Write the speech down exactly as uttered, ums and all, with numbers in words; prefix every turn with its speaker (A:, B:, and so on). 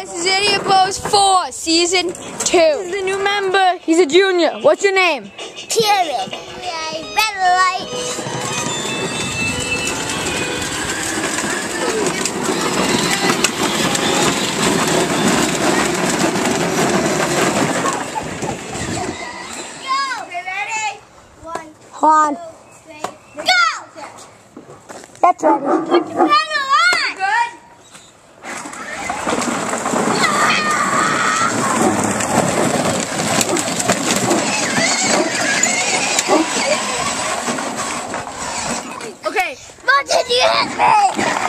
A: This is Idiot Bros four, season two. This is the new member. He's a junior. What's your name?
B: Kieran. Yeah, better lights. Go. Okay, ready? One.
A: Hold on.
B: Two, three, go.
A: That's ready.
B: Put the pedal on. Good.
A: Okay.
B: What did you hit me?